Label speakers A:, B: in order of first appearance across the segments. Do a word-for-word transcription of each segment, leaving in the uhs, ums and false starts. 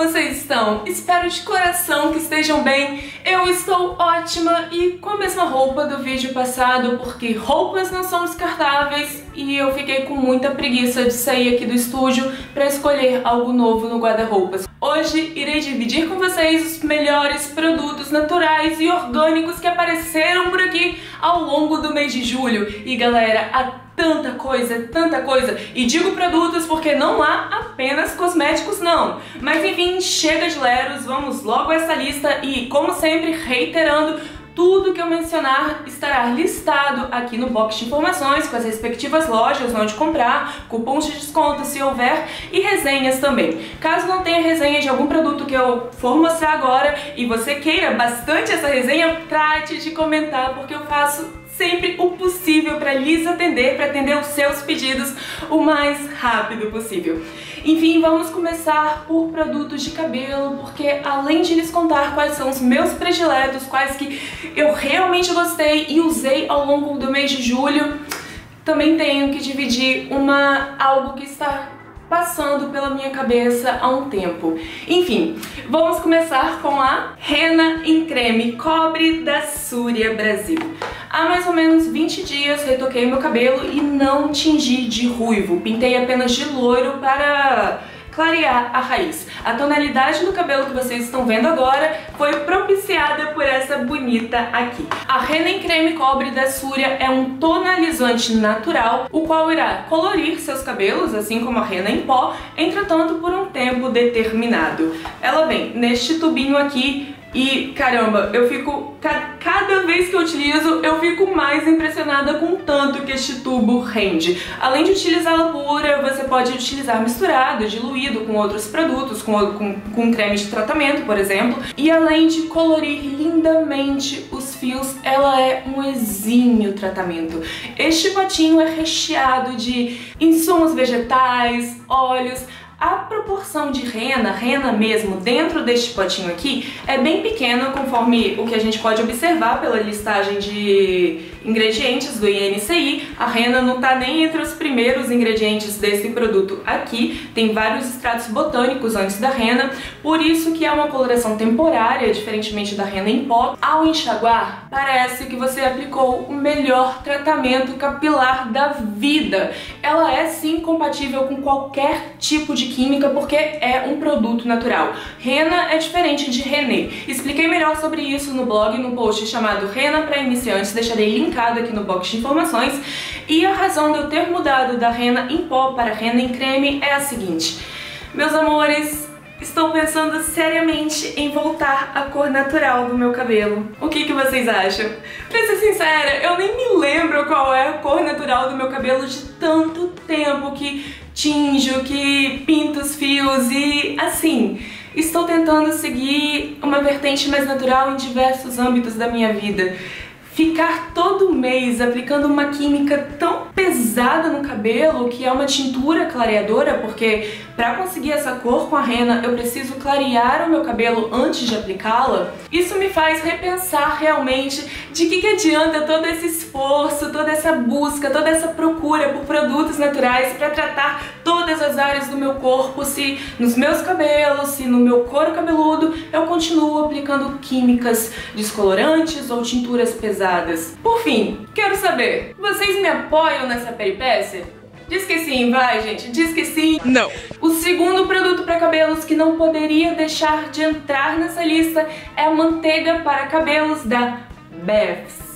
A: vocês estão? Espero de coração que estejam bem. Eu estou ótima e com a mesma roupa do vídeo passado, porque roupas não são descartáveis e eu fiquei com muita preguiça de sair aqui do estúdio para escolher algo novo no guarda-roupas. Hoje irei dividir com vocês os melhores produtos naturais e orgânicos que apareceram por aqui ao longo do mês de julho. E galera, a tanta coisa, tanta coisa. E digo produtos porque não há apenas cosméticos não. Mas enfim, chega de leros, vamos logo a essa lista e, como sempre, reiterando, tudo que eu mencionar estará listado aqui no box de informações, com as respectivas lojas onde comprar, cupons de desconto se houver e resenhas também. Caso não tenha resenha de algum produto que eu for mostrar agora e você queira bastante essa resenha, trate de comentar, porque eu faço sempre o possível para lhes atender, para atender os seus pedidos o mais rápido possível. Enfim, vamos começar por produtos de cabelo, porque além de lhes contar quais são os meus prediletos, quais que eu realmente gostei e usei ao longo do mês de julho, também tenho que dividir uma, algo que está passando pela minha cabeça há um tempo. Enfim, vamos começar com a Henna em Creme Cobre da Surya Brasil. Há mais ou menos vinte dias retoquei meu cabelo e não tingi de ruivo, pintei apenas de loiro para clarear a raiz. A tonalidade do cabelo que vocês estão vendo agora foi propiciada por essa bonita aqui. A Henna em Creme Cobre da Surya é um tonalizante natural, o qual irá colorir seus cabelos, assim como a Henna em pó, entretanto por um tempo determinado. Ela vem neste tubinho aqui e, caramba, eu fico... Cada vez que eu utilizo, eu fico mais impressionada com o tanto que este tubo rende. Além de utilizá-la pura, você pode utilizar misturado, diluído com outros produtos, com, com, com creme de tratamento, por exemplo. E além de colorir lindamente os fios, ela é um exímio tratamento. Este potinho é recheado de insumos vegetais, óleos. A proporção de Henna, Henna mesmo, dentro deste potinho aqui é bem pequena, conforme o que a gente pode observar pela listagem de ingredientes do I N C I. A Henna não está nem entre os primeiros ingredientes desse produto aqui, tem vários extratos botânicos antes da Henna, por isso que é uma coloração temporária, diferentemente da Henna em pó. Ao enxaguar, parece que você aplicou o melhor tratamento capilar da vida. Ela é sim compatível com qualquer tipo de química, porque é um produto natural. Henna é diferente de René. Expliquei melhor sobre isso no blog, no post chamado Henna para Iniciantes, deixarei linkado aqui no box de informações. E a razão de eu ter mudado da Henna em pó para Henna em creme é a seguinte: meus amores, estou pensando seriamente em voltar à cor natural do meu cabelo. O que que vocês acham? Pra ser sincera, eu nem me lembro qual é a cor natural do meu cabelo de tanto tempo que tinjo, que pinto os fios e assim, estou tentando seguir uma vertente mais natural em diversos âmbitos da minha vida. Ficar todo mês aplicando uma química tão pesada no cabelo, que é uma tintura clareadora, porque para conseguir essa cor com a Henna eu preciso clarear o meu cabelo antes de aplicá-la, isso me faz repensar realmente de que, que adianta todo esse esforço, toda essa busca, toda essa procura por produtos naturais para tratar todas as áreas do meu corpo, se nos meus cabelos, se no meu couro cabeludo eu continuo aplicando químicas descolorantes ou tinturas pesadas. Por fim, quero saber, vocês me apoiam nessa peripécia? Diz que sim, vai gente, diz que sim.
B: Não.
A: O segundo produto para cabelos que não poderia deixar de entrar nessa lista é a manteiga para cabelos da Beth's.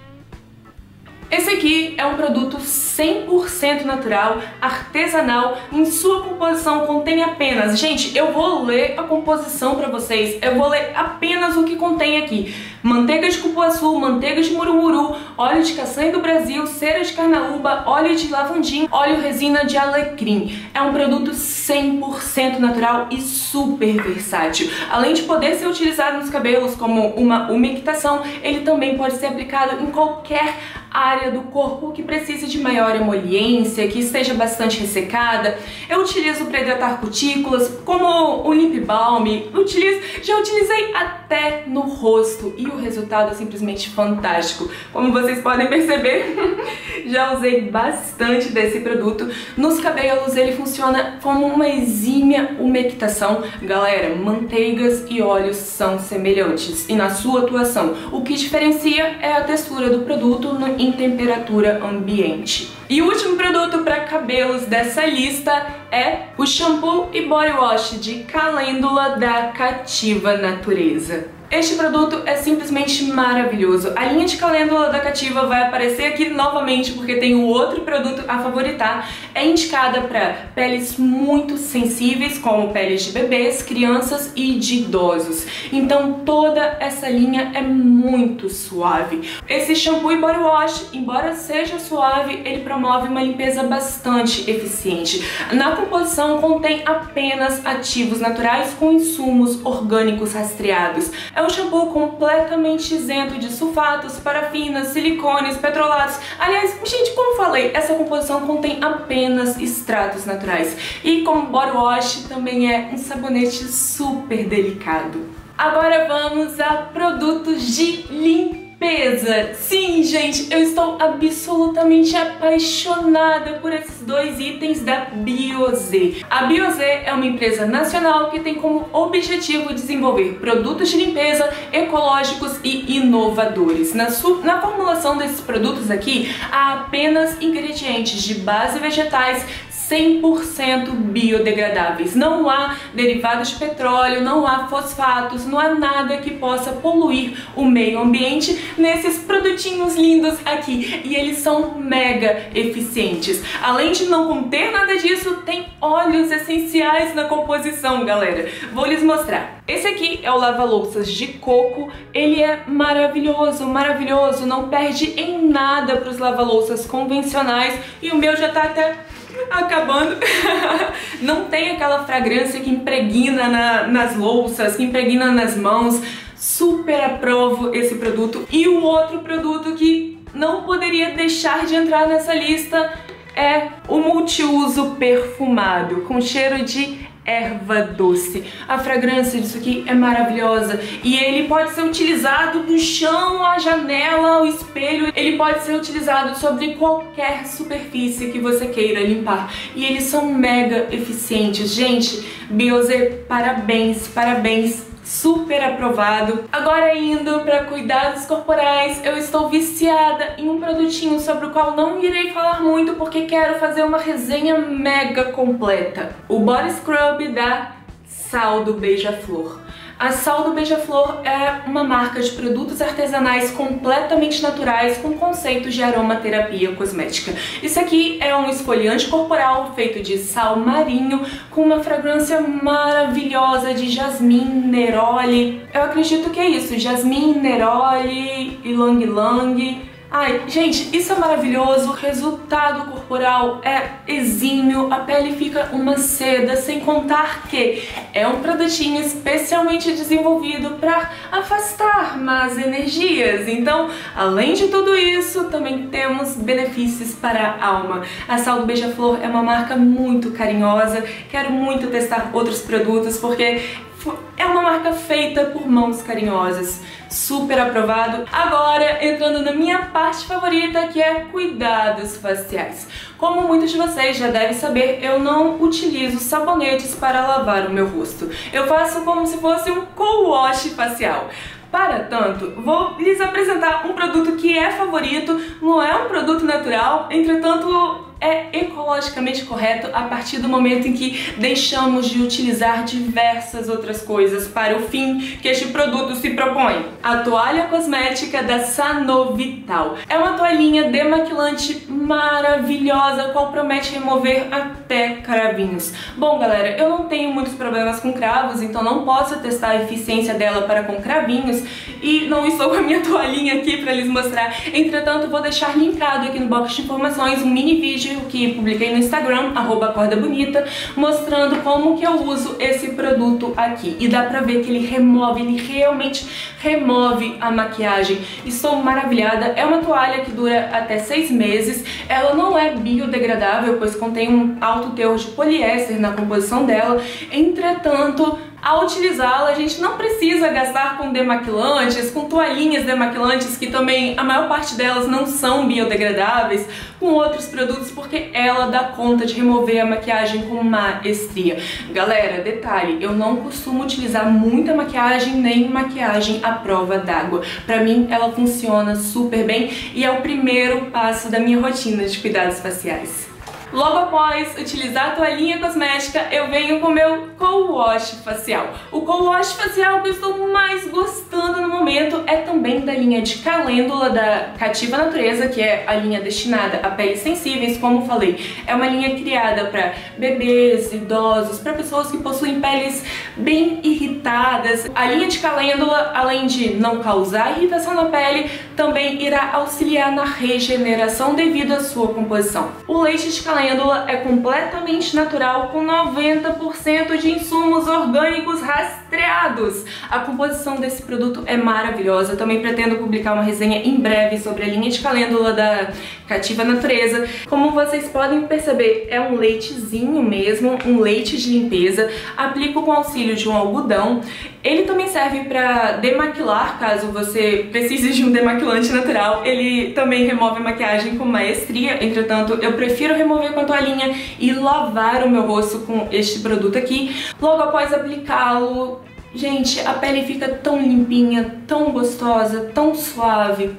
A: Esse aqui é um produto cem por cento natural, artesanal, em sua composição contém apenas... Gente, eu vou ler a composição pra vocês, eu vou ler apenas o que contém aqui. Manteiga de cupuaçu, manteiga de murumuru, óleo de castanha do Brasil, cera de carnaúba, óleo de lavandim, óleo resina de alecrim. É um produto cem por cento natural e super versátil. Além de poder ser utilizado nos cabelos como uma umectação, ele também pode ser aplicado em qualquer área do corpo que precise de maior emoliência, que esteja bastante ressecada. Eu utilizo para hidratar cutículas, como o lip balm, utilizo, já utilizei até até no rosto e o resultado é simplesmente fantástico. Como vocês podem perceber, já usei bastante desse produto. Nos cabelos ele funciona como uma exímia umectação. Galera, manteigas e óleos são semelhantes e na sua atuação. O que diferencia é a textura do produto no, em temperatura ambiente. E o último produto para cabelos dessa lista é o shampoo e body wash de calêndula da Cativa Natureza. Este produto é simplesmente maravilhoso. A linha de calêndula da Cativa vai aparecer aqui novamente porque tem um outro produto a favoritar. É indicada para peles muito sensíveis, como peles de bebês, crianças e de idosos. Então toda essa linha é muito suave. Esse shampoo e body wash, embora seja suave, ele promove uma limpeza bastante eficiente. Na composição contém apenas ativos naturais com insumos orgânicos rastreados. É um shampoo completamente isento de sulfatos, parafinas, silicones, petrolatos. Aliás, gente, como falei, essa composição contém apenas extratos naturais. E como body wash, também é um sabonete super delicado. Agora vamos a produtos de limpeza. Sim, gente, eu estou absolutamente apaixonada por esses dois itens da Biosé. A Biosé é uma empresa nacional que tem como objetivo desenvolver produtos de limpeza ecológicos e inovadores. Na, na formulação desses produtos aqui, há apenas ingredientes de base vegetais cem por cento biodegradáveis. Não há derivados de petróleo, não há fosfatos, não há nada que possa poluir o meio ambiente nesses produtinhos lindos aqui. E eles são mega eficientes. Além de não conter nada disso, tem óleos essenciais na composição, galera. Vou lhes mostrar. Esse aqui é o lava-louças de coco. Ele é maravilhoso, maravilhoso. Não perde em nada para os lava-louças convencionais. E o meu já tá até acabando. Não tem aquela fragrância que impregna na, nas louças, que impregna nas mãos. Super aprovo esse produto. E o outro produto que não poderia deixar de entrar nessa lista é o multiuso perfumado, com cheiro de erva doce. A fragrância disso aqui é maravilhosa e ele pode ser utilizado no chão, a janela, o espelho. Ele pode ser utilizado sobre qualquer superfície que você queira limpar e eles são mega eficientes. Gente, Biosé, parabéns, parabéns. Super aprovado. Agora indo para cuidados corporais, eu estou viciada em um produtinho sobre o qual não irei falar muito porque quero fazer uma resenha mega completa. O Body Scrub da Sal do Beija-Flor. A Sal do Beija-Flor é uma marca de produtos artesanais completamente naturais com conceitos de aromaterapia cosmética. Isso aqui é um esfoliante corporal feito de sal marinho com uma fragrância maravilhosa de jasmim, neroli. Eu acredito que é isso, jasmim, neroli, ylang ylang. Ai, gente, isso é maravilhoso, o resultado corporal é exímio, a pele fica uma seda, sem contar que é um produtinho especialmente desenvolvido para afastar más energias. Então, além de tudo isso, também temos benefícios para a alma. A Sal do Beija-Flor é uma marca muito carinhosa, quero muito testar outros produtos porque é uma marca feita por mãos carinhosas. Super aprovado. Agora, entrando na minha parte favorita, que é cuidados faciais. Como muitos de vocês já devem saber, eu não utilizo sabonetes para lavar o meu rosto. Eu faço como se fosse um co-wash facial. Para tanto, vou lhes apresentar um produto que é favorito, não é um produto natural, entretanto é ecologicamente correto a partir do momento em que deixamos de utilizar diversas outras coisas para o fim que este produto se propõe. A toalha cosmética da Sanovital. É uma toalhinha demaquilante maravilhosa, qual promete remover até cravinhos. Bom, galera, eu não tenho muitos problemas com cravos, então não posso testar a eficiência dela para com cravinhos e não estou com a minha toalhinha aqui para lhes mostrar. Entretanto, vou deixar linkado aqui no box de informações um mini vídeo que publiquei no Instagram, arroba Acorda Bonita, mostrando como que eu uso esse produto aqui. E dá pra ver que ele remove, ele realmente remove a maquiagem. Estou maravilhada. É uma toalha que dura até seis meses. Ela não é biodegradável, pois contém um alto teor de poliéster na composição dela. Entretanto, Ao utilizá-la, a gente não precisa gastar com demaquilantes, com toalhinhas demaquilantes, que também a maior parte delas não são biodegradáveis, com outros produtos, porque ela dá conta de remover a maquiagem com maestria. Galera, detalhe, eu não costumo utilizar muita maquiagem, nem maquiagem à prova d'água. Pra mim, ela funciona super bem e é o primeiro passo da minha rotina de cuidados faciais. Logo após utilizar a toalhinha cosmética, eu venho com o meu co-wash facial. O co-wash facial que eu estou mais gostando no momento é também da linha de Calêndula da Cativa Natureza, que é a linha destinada a peles sensíveis, como falei. É uma linha criada para bebês, idosos, para pessoas que possuem peles bem irritadas. A linha de Calêndula, além de não causar irritação na pele, também irá auxiliar na regeneração devido à sua composição. O leite de Calêndula é completamente natural, com noventa por cento de insumos orgânicos rastreados. A composição desse produto é maravilhosa. Eu também pretendo publicar uma resenha em breve sobre a linha de Calêndula da Cativa Natureza. Como vocês podem perceber, é um leitezinho mesmo, um leite de limpeza. Aplico com auxílio de um algodão. Ele também serve para demaquilar, caso você precise de um demaquilante natural. Ele também remove a maquiagem com maestria, entretanto eu prefiro remover com a toalhinha e lavar o meu rosto com este produto aqui. Logo após aplicá-lo, gente, a pele fica tão limpinha, tão gostosa, tão suave.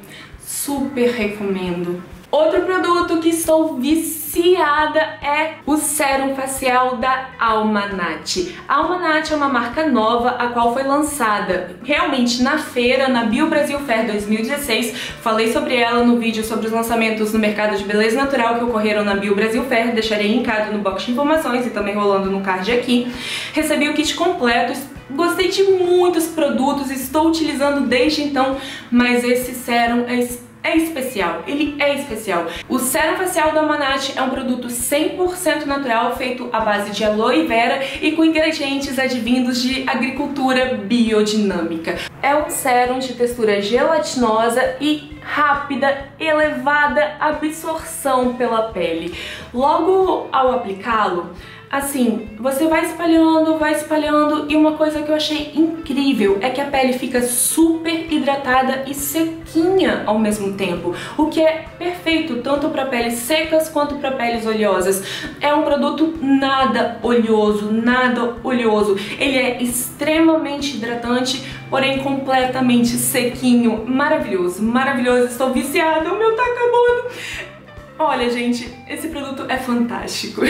A: Super recomendo. Outro produto que estou viciada é o sérum facial da Almanat. A Almanat é uma marca nova, a qual foi lançada realmente na feira, na Bio Brasil Fair dois mil e dezesseis. Falei sobre ela no vídeo sobre os lançamentos no mercado de beleza natural que ocorreram na Bio Brasil Fair. Deixarei linkado no box de informações e também rolando no card aqui. Recebi o kit completo. Gostei de muitos produtos, estou utilizando desde então, mas esse sérum é É especial, ele é especial. O sérum facial da Almanat é um produto cem por cento natural, feito à base de aloe vera e com ingredientes advindos de agricultura biodinâmica. É um sérum de textura gelatinosa e rápida, elevada absorção pela pele. Logo ao aplicá-lo, assim, você vai espalhando, vai espalhando, e uma coisa que eu achei incrível é que a pele fica super hidratada e sequinha ao mesmo tempo, o que é perfeito tanto para peles secas quanto para peles oleosas. É um produto nada oleoso, nada oleoso. Ele é extremamente hidratante, porém completamente sequinho. Maravilhoso, maravilhoso. Estou viciada, o meu tá acabando. Olha, gente, esse produto é fantástico.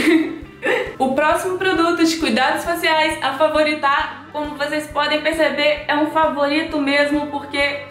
A: O próximo produto de cuidados faciais a favoritar, como vocês podem perceber, é um favorito mesmo, porque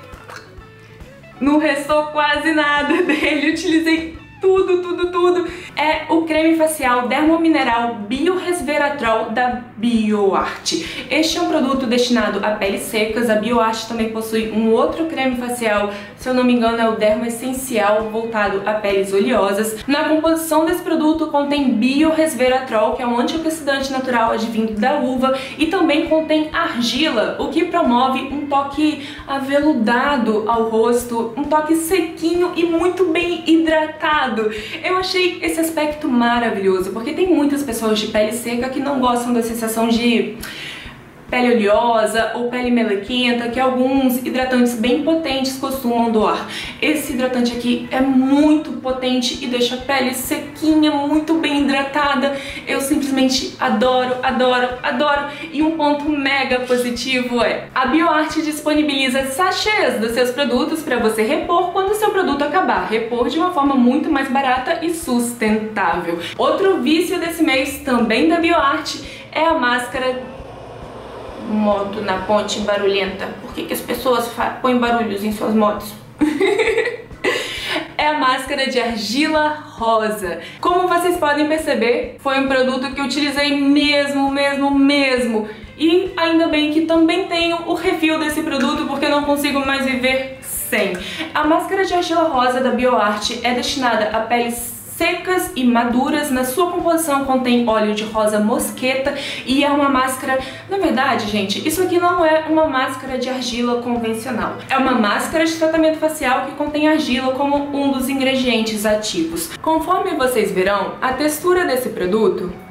A: não restou quase nada dele. Utilizei tudo, tudo, tudo. É o creme facial Dermomineral Bioresveratrol da BioArt. Este é um produto destinado a peles secas. A BioArt também possui um outro creme facial, se eu não me engano é o Dermo Essencial, voltado a peles oleosas. Na composição desse produto contém Bioresveratrol, que é um antioxidante natural advindo da uva, e também contém argila, o que promove um toque aveludado ao rosto, um toque sequinho e muito bem hidratado. Eu achei esse aspecto maravilhoso, porque tem muitas pessoas de pele seca que não gostam da sensação de pele oleosa ou pele melequenta, que alguns hidratantes bem potentes costumam doar. Esse hidratante aqui é muito potente e deixa a pele sequinha, muito bem hidratada. Eu simplesmente adoro, adoro, adoro. E um ponto mega positivo é: a BioArt disponibiliza sachês dos seus produtos para você repor quando o seu produto acabar. Repor de uma forma muito mais barata e sustentável. Outro vício desse mês, também da BioArt, é a máscara moto na ponte barulhenta. Por que que as pessoas põem barulhos em suas motos? É a máscara de argila rosa. Como vocês podem perceber, foi um produto que eu utilizei mesmo, mesmo, mesmo. E ainda bem que também tenho o refil desse produto, porque eu não consigo mais viver sem. A máscara de argila rosa da BioArt é destinada a peles secas e maduras. Na sua composição contém óleo de rosa mosqueta e é uma máscara... Na verdade, gente, isso aqui não é uma máscara de argila convencional. É uma máscara de tratamento facial que contém argila como um dos ingredientes ativos. Conforme vocês verão, a textura desse produto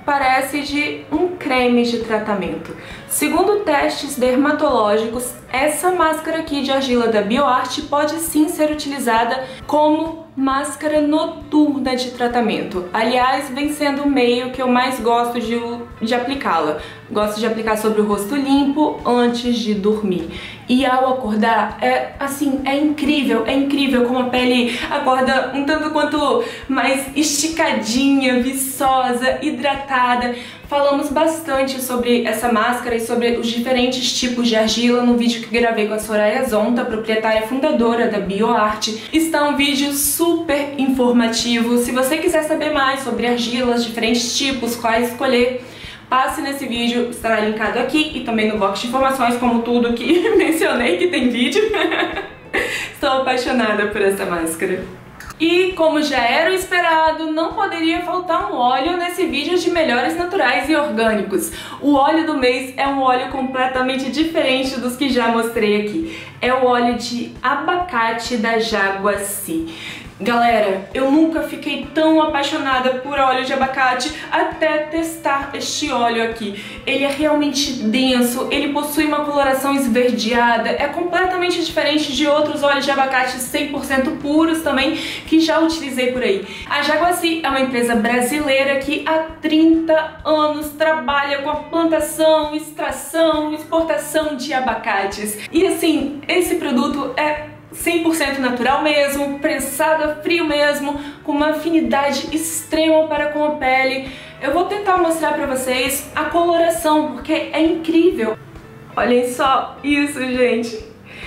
A: parece de um creme de tratamento. Segundo testes dermatológicos, essa máscara aqui de argila da BioArt pode sim ser utilizada como máscara noturna de tratamento. Aliás, vem sendo o meio que eu mais gosto de, de aplicá-la. Gosto de aplicar sobre o rosto limpo antes de dormir. E ao acordar, é assim, é incrível, é incrível como a pele acorda um tanto quanto mais esticadinha, viçosa, hidratada. Falamos bastante sobre essa máscara e sobre os diferentes tipos de argila no vídeo que gravei com a Soraya Zonta, proprietária fundadora da BioArt. Está um vídeo super informativo. Se você quiser saber mais sobre argilas, diferentes tipos, quais escolher, passe nesse vídeo, estará linkado aqui e também no box de informações, como tudo que mencionei que tem vídeo. Estou apaixonada por essa máscara. E como já era o esperado, não poderia faltar um óleo nesse vídeo de melhores naturais e orgânicos. O óleo do mês é um óleo completamente diferente dos que já mostrei aqui. É o óleo de abacate da Jaguaci. Galera, eu nunca fiquei tão apaixonada por óleo de abacate até testar este óleo aqui. Ele é realmente denso, ele possui uma coloração esverdeada, é completamente diferente de outros óleos de abacate cem por cento puros também que já utilizei por aí. A Jaguaci é uma empresa brasileira que há trinta anos trabalha com a plantação, extração, exportação de abacates. E assim, esse produto é cem por cento natural mesmo, prensado a frio mesmo, com uma afinidade extrema para com a pele. Eu vou tentar mostrar pra vocês a coloração, porque é incrível. Olhem só isso, gente.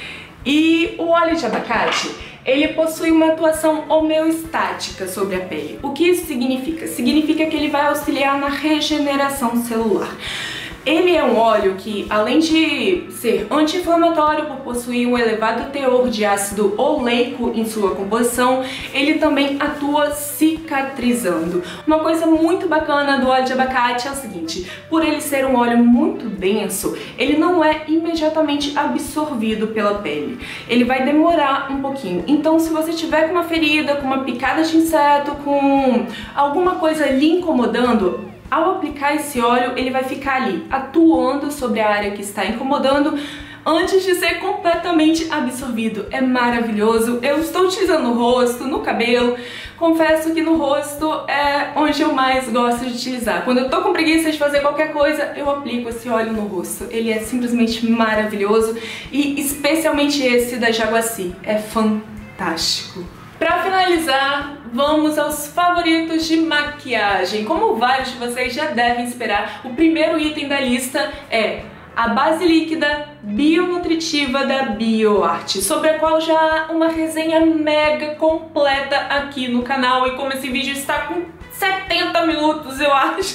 A: E o óleo de abacate, ele possui uma atuação homeostática sobre a pele. O que isso significa? Significa que ele vai auxiliar na regeneração celular. Ele é um óleo que, além de ser anti-inflamatório por possuir um elevado teor de ácido oleico em sua composição, ele também atua cicatrizando. Uma coisa muito bacana do óleo de abacate é o seguinte: por ele ser um óleo muito denso, ele não é imediatamente absorvido pela pele. Ele vai demorar um pouquinho. Então, se você tiver com uma ferida, com uma picada de inseto, com alguma coisa lhe incomodando, ao aplicar esse óleo, ele vai ficar ali, atuando sobre a área que está incomodando, antes de ser completamente absorvido. É maravilhoso. Eu estou utilizando no rosto, no cabelo. Confesso que no rosto é onde eu mais gosto de utilizar. Quando eu tô com preguiça de fazer qualquer coisa, eu aplico esse óleo no rosto. Ele é simplesmente maravilhoso. E especialmente esse da Jaguaci. É fantástico. Pra finalizar, vamos aos favoritos de maquiagem. Como vários de vocês já devem esperar, o primeiro item da lista é a base líquida bionutritiva da BioArt, sobre a qual já há uma resenha mega completa aqui no canal, e como esse vídeo está com setenta minutos, eu acho,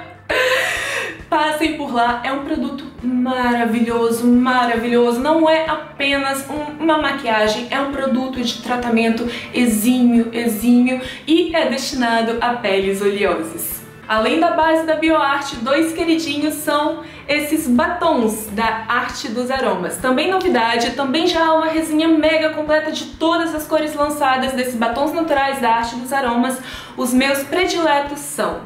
A: passem por lá. É um produto maravilhoso, maravilhoso. Não é apenas um, uma maquiagem, é um produto de tratamento exímio, exímio e é destinado a peles oleosas. Além da base da BioArt, dois queridinhos são esses batons da Arte dos Aromas. Também novidade, também já há uma resenha mega completa de todas as cores lançadas desses batons naturais da Arte dos Aromas. Os meus prediletos são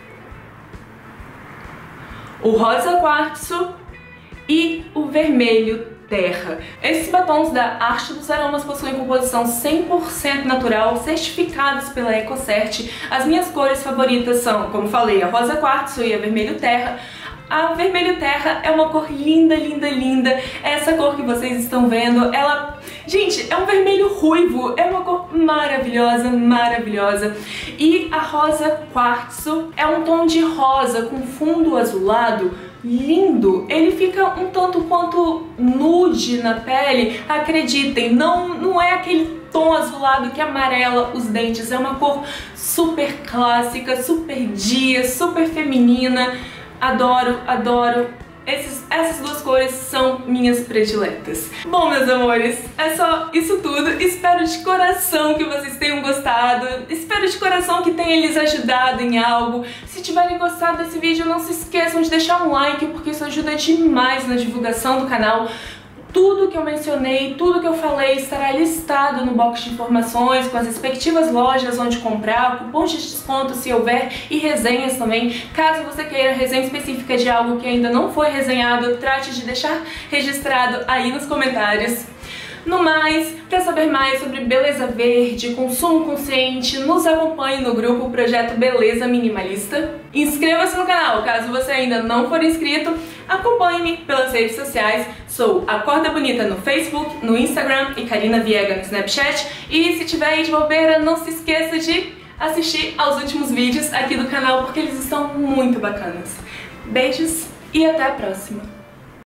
A: o rosa quartzo e o vermelho terra. Esses batons da Arte dos Aromas possuem composição cem por cento natural, certificados pela EcoCert. As minhas cores favoritas são, como falei, a rosa quartzo e a vermelho terra. A vermelho terra é uma cor linda, linda, linda. Essa cor que vocês estão vendo, ela... gente, é um vermelho ruivo, é uma cor maravilhosa, maravilhosa. E a rosa quartzo é um tom de rosa com fundo azulado, lindo. Ele fica um tanto quanto nude na pele, acreditem, não, não é aquele tom azulado que amarela os dentes, é uma cor super clássica, super dia, super feminina. Adoro, adoro. Esses, essas duas cores são minhas prediletas. Bom, meus amores, é só isso tudo. Espero de coração que vocês tenham gostado. Espero de coração que tenha lhes ajudado em algo. Se tiverem gostado desse vídeo, não se esqueçam de deixar um like, porque isso ajuda demais na divulgação do canal. Tudo que eu mencionei, tudo que eu falei estará listado no box de informações, com as respectivas lojas onde comprar, cupons de desconto se houver e resenhas também. Caso você queira resenha específica de algo que ainda não foi resenhado, trate de deixar registrado aí nos comentários. No mais, para saber mais sobre beleza verde, consumo consciente, nos acompanhe no grupo Projeto Beleza Minimalista. Inscreva-se no canal, caso você ainda não for inscrito. Acompanhe-me pelas redes sociais. Sou Acorda Bonita no Facebook, no Instagram e Karina Viega no Snapchat. E se tiver aí de bobeira, não se esqueça de assistir aos últimos vídeos aqui do canal, porque eles estão muito bacanas. Beijos e até a próxima!